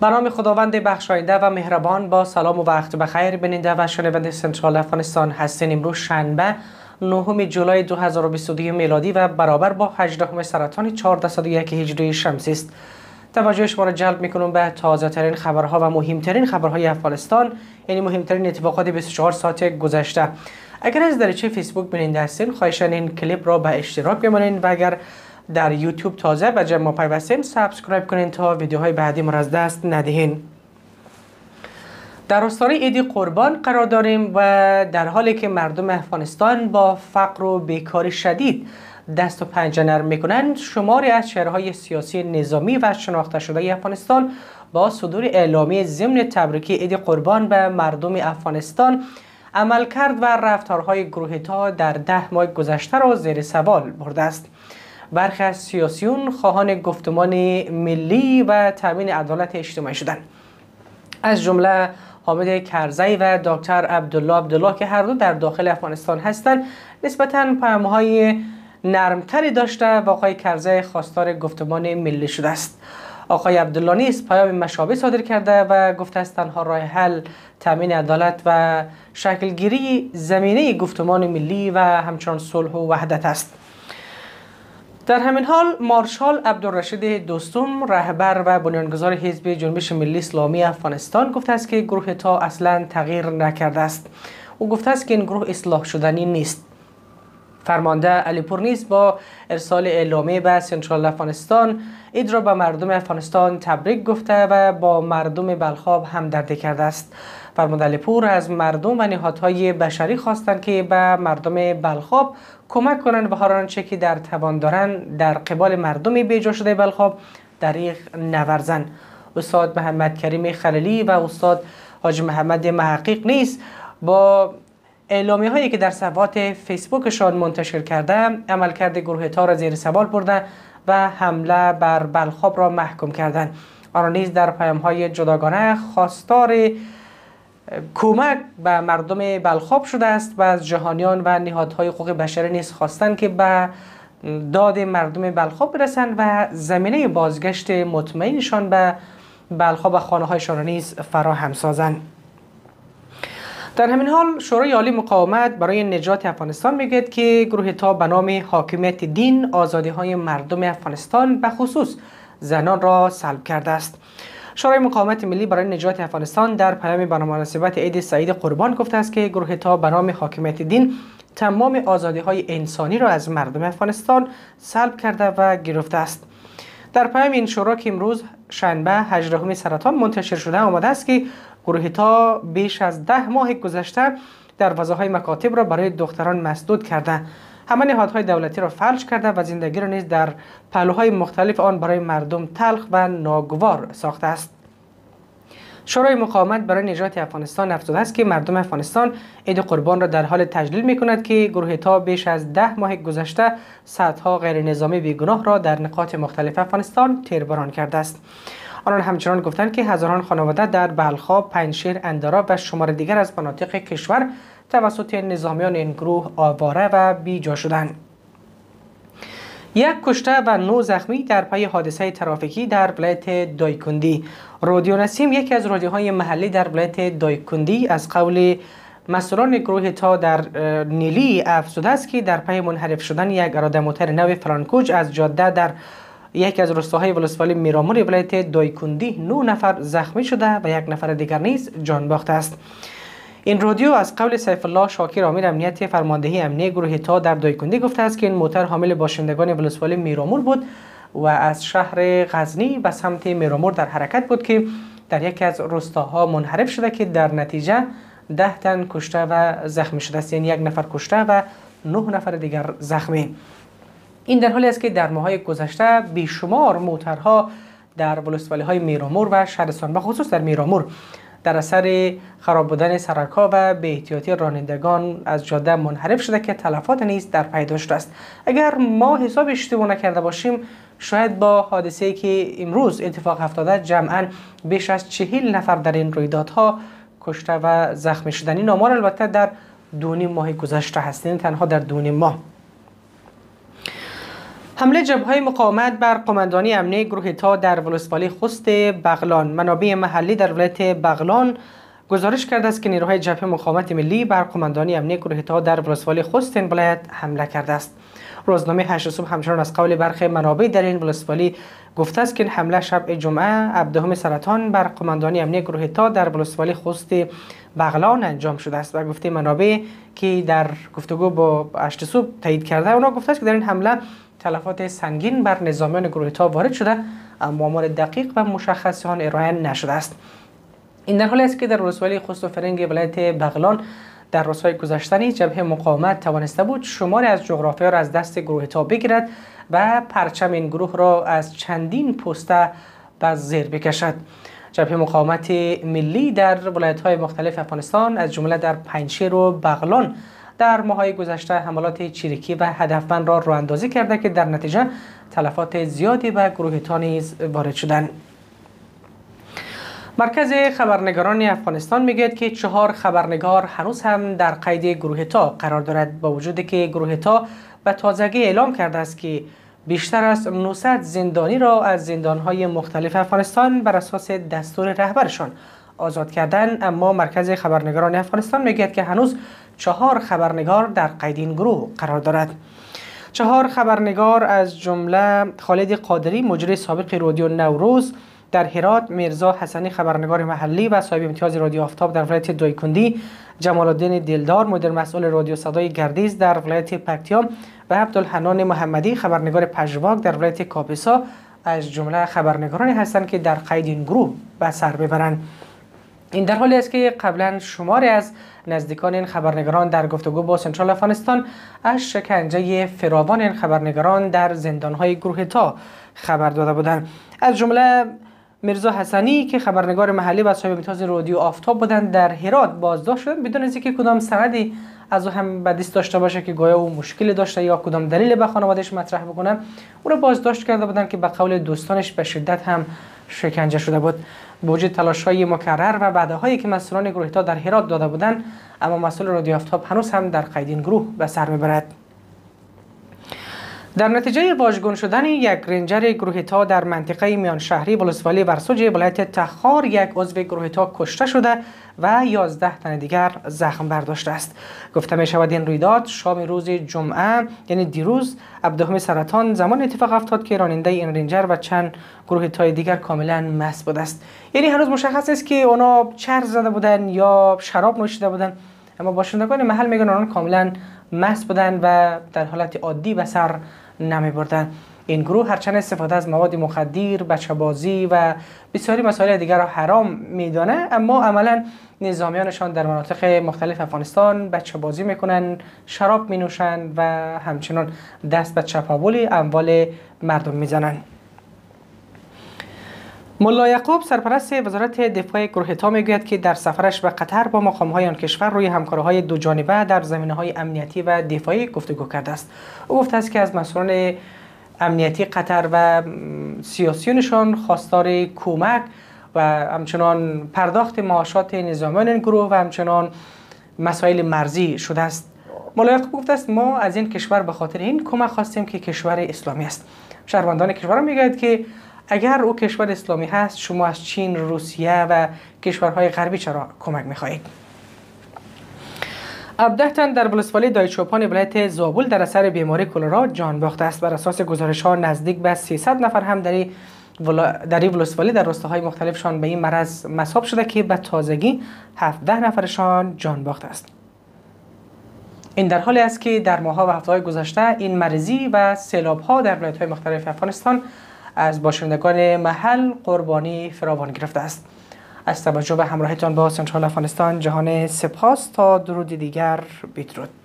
به نام خداوند بخشاینده و مهربان. با سلام و وقت بخیر بیننده و شنونده سنترال افغانستان هستین. امروز شنبه 9 جولای 2022 میلادی و برابر با 18 سرطان 1401 هجری شمسی است. توجه شما را جلب میکنم به تازه ترین خبرها و مهمترین خبرهای افغانستان، یعنی مهمترین اتفاقات 24 ساعت گذشته. اگر از دریچه فیسبوک بیننده هستین، خواهشاً این کلیپ را به اشتراک بمانید و اگر در یوتیوب تازه به جمع ما پیوستین، سابسکرایب کنین تا ویدیوهای بعدی ما را از دست ندهین. در آستانه عید قربان قرار داریم و در حالی که مردم افغانستان با فقر و بیکاری شدید دست و پنجه نرم میکنند، شماری از چهره‌های سیاسی نظامی و شناخته شده افغانستان با صدور اعلامیه ضمن تبریکی عید قربان به مردم افغانستان عملکرد و رفتارهای گروهی‌ها در 10 ماه گذشته را زیر سوال برده است. برخی از سیاسیون خواهان گفتمان ملی و تامین عدالت اجتماعی شدند، از جمله حامد کرزی و دکتر عبدالله که هر دو در داخل افغانستان هستند. نسبتاً پیام‌های نرمتری داشته و آقای کرزی خواستار گفتمان ملی شده است. آقای عبدالله نیز پیام مشابه صادر کرده و گفته است تنها راه حل تامین عدالت و شکلگیری زمینه گفتمان ملی و همچنان صلح و وحدت است. در همین حال مارشال عبدالرشید دوستم، رهبر و بنیانگذار حزب جنبش ملی اسلامی افغانستان، گفته است که گروه‌ها اصلا تغییر نکرده است. او گفته است که این گروه اصلاح شدنی نیست. فرمانده علیپور نیز با ارسال اعلامیه به سنترال افغانستان عید را به مردم افغانستان تبریک گفته و با مردم بلخاب همدردی کرده است. فرمانده علیپور از مردم و نهادهای بشری خواستند که به مردم بلخاب کمک کنند و هر آنچه که در توان دارند در قبال مردم بیجا شده بلخاب دریغ نورزند. استاد محمد کریم خلیلی و استاد حاج محمد محقق نیز با اعلامیه هایی که در صفحات فیسبوکشان منتشر کرده عملکرد گروه‌ها را زیر سوال برده و حمله بر بلخاب را محکوم کردند. آنها نیز در پیام های جداگانه خواستار کمک به مردم بلخاب شده است و از جهانیان و نهادهای حقوق بشری نیز خواستند که به داد مردم بلخاب برسند و زمینه بازگشت مطمئنشان به بلخاب و خانه هایشان را نیز فراهم سازند. در همین حال شورای عالی مقاومت برای نجات افغانستان میگوید که گروه‌ها به نام حاکمیت دین آزادی‌های مردم افغانستان به خصوص زنان را سلب کرده است. شورای مقاومت ملی برای نجات افغانستان در پیامی به مناسبت عید سعید قربان گفته است که گروه‌ها به نام حاکمیت دین تمام آزادی‌های انسانی را از مردم افغانستان سلب کرده و گرفته است. در پیام این شورا که امروز شنبه 18 سرطان منتشر شده آمده است که گروه‌ها بیش از 10 ماه گذشته دروازه‌های مکاتب را برای دختران مسدود کرده، همه نهادهای دولتی را فلج کرده و زندگی را نیز در پهلوهای مختلف آن برای مردم تلخ و ناگوار ساخته است. شورای مقاومت برای نجات افغانستان افزوده است که مردم افغانستان عید قربان را در حال تجلیل می‌کند که گروه‌ها بیش از 10 ماه گذشته صدها غیر نظامی بیگناه را در نقاط مختلف افغانستان تیرباران کرده است. آنان همچنان گفتند که هزاران خانواده در بلخاب، پنجشیر، اندراب و شمار دیگر از مناطق کشور توسط نظامیان این گروه آواره و بیجا شدند. 1 کشته و 9 زخمی در پی حادثه ترافیکی در ولایت دایکندی. رادیو نسیم، یکی از رادیوهای محلی در ولایت دایکندی، از قول مسئولان گروه‌ها در نیلی افزوده است که در پی منحرف شدن یک اراده موتر نو فرانکوج از جاده در یکی از روستاهای ولسوالی میرامور ولایت دایکندی 9 نفر زخمی شده و 1 نفر دیگر نیز جان باخته است. این رادیو از قول سیف الله شاکر امیر امنیت فرماندهی امنیه گروه‌ها در دایکندی گفته است که این موتر حامل باشندگان ولسوالی میرامور بود و از شهر غزنی به سمت میرامور در حرکت بود که در یکی از روستاها منحرف شده که در نتیجه 10 تن کشته و زخمی شده است، یعنی 1 نفر کشته و 9 نفر دیگر زخمی. این در حالی است که در ماه‌های گذشته بیشمار موترها در ولسوالی‌های میرامور و شهرستان و خصوص در میرامور در اثر خراب بودن سرک‌ها و بی‌احتیاطی رانندگان از جاده منحرف شده که تلفات نیز در پی داشته است. اگر ما حساب اشتباه نکرده باشیم، شاید با حادثه‌ای که امروز اتفاق افتاده جمعاً بیش از 40 نفر در این رویدادها کشته و زخمی شدن. این آمار البته در 2.5 ماه گذشته هست، تنها در 2.5 ماه. حمله جبهه مقاومت بر قماندانی امنیه گروه تا در ولسوالی خوست بغلان. منابع محلی در ولایت بغلان گزارش کرده است که نیروهای جبهه مقاومت ملی بر قماندانی امنیه گروه تا در ولسوالی خوست این ولایت حمله کرده است. روزنامه 8 صبح همچنان از قول برخی منابع در این ولسوالی گفته است که این حمله شب جمعه 17 سرطان بر قماندانی امنیه گروه تا در ولسوالی خوست بغلان انجام شده است و گفته منابع که در گفتگو با 8 صبح تایید کرده اونا گفته است که در این حمله تلفات سنگین بر نظامیان گروه تا وارد شده اما آمار دقیق و مشخص آن ارائه نشده است. این در حالی است که در ولسوالی خوست و فرنگ ولایت بغلان در روزهای گذشته جبهه مقاومت توانسته بود شماری از جغرافیا را از دست گروه تا بگیرد و پرچم این گروه را از چندین پوسته به زیر بکشد. جبهه مقاومت ملی در ولایت‌های مختلف افغانستان از جمله در پنجشیر و بغلان در ماه‌های گذشته حملات چریکی و هدفمند را راه‌اندازی کرده که در نتیجه تلفات زیادی به گروه تا نیز وارد شدند. مرکز خبرنگاران افغانستان میگوید که 4 خبرنگار هنوز هم در قید گروه تا قرار دارد با وجودی که گروه تا به تازگی اعلام کرده است که بیشتر از 900 زندانی را از زندانهای مختلف افغانستان بر اساس دستور رهبرشان آزاد کردن، اما مرکز خبرنگاران افغانستان میگوید که هنوز 4 خبرنگار در قید این گروه قرار دارد. 4 خبرنگار از جمله خالد قادری مجری سابق رادیو نوروز در هرات، میرزا حسنی خبرنگار محلی و صاحب امتیاز رادیو آفتاب در ولایت دایکندی، جمال الدین دلدار مدیر مسئول رادیو صدای گردیز در ولایت پکتیا و عبدالحنان محمدی خبرنگار پژواک در ولایت کاپیسا از جمله خبرنگارانی هستند که در قید این گروه به سر ببرند. این در حالی است که قبلا شماری از نزدیکان این خبرنگاران در گفتگو با سنترال افغانستان از شکنجه فراوان این خبرنگاران در زندانهای گروه تا خبر داده بودند. از جمله میرزا حسنی که خبرنگار محلی و صاحب امتیاز رادیو آفتاب بودند در هرات بازداشت شدند بدون اینکه کدام سندی از او هم به دست داشته باشه که گویا او مشکلی داشته یا کدام دلیل به خانواده‌اش مطرح بکنه. او را بازداشت کرده بودند که به قول دوستانش به شدت هم شکنجه شده بود. با وجود تلاش‌های مکرر و وعده‌هایی که مسئولان گروه تا در هرات داده بودند، اما مسئول رادیو آفتاب هنوز هم در قید این گروه به سر میبرد. در نتیجه واژگون شدن یک رنجر گروه تا در منطقه میان شهری ولسوالی ورسوج ولایت تخار یک عضو گروه تا کشته شده و 11 تن دیگر زخم برداشته است. گفته می شود این رویداد شام روز جمعه یعنی دیروز 17 سرطان زمان اتفاق افتاد که راننده این رنجر و چند گروه تای دیگر کاملا مست بود است. یعنی هنوز مشخص است که اونا چرس زده بودن یا شراب نوشیده بودن، اما باشندگان محل میگن آنها کاملا مست بودن و در حالت عادی به سر نمی بردن. این گروه هرچند استفاده از مواد مخدر، بچه بازی و بسیاری مسائل دیگر را حرام میدانه، اما عملا نظامیانشان در مناطق مختلف افغانستان بچه بازی میکنن، شراب می نوشن و همچنان دست به چپاول اموال مردم میزنن. ملا یعقوب سرپرست وزارت دفاع گروه تا میگوید که در سفرش به قطر با مقام‌های آن کشور روی همکاری‌های دو جانبه در زمینه‌های امنیتی و دفاعی گفتگو کرده است. او گفته است که از مسئولان امنیتی قطر و سیاسیونشان خواستار کمک و همچنان پرداخت معاشات نظامیان این گروه و همچنان مسائل مرزی شده است. ملا یعقوب گفته است ما از این کشور به خاطر این کمک خواستیم که کشور اسلامی است. شهروندان کشور میگویند که اگر او کشور اسلامی هست شما از چین، روسیه و کشورهای غربی چرا کمک می‌خواهید؟ 17 تن در ولسوالی دایچوپان ولایت زابل در اثر بیماری کلرا جان باخته است. بر اساس گزارش‌ها نزدیک به 300 نفر هم در این ولسوالی در روستاهای مختلفشان به این مرض مصاب شده که به تازگی 17 نفرشان جان باخته است. این در حالی است که در ماه‌ها و هفته‌های گذشته این مریضی و سیلاب‌ها در ولایت‌های مختلف افغانستان از باشندگان محل قربانی فراوان گرفته است. از توجه به همراهیتان با سنترال افغانستان جهان سپاس. تا درود دیگر، بدرود.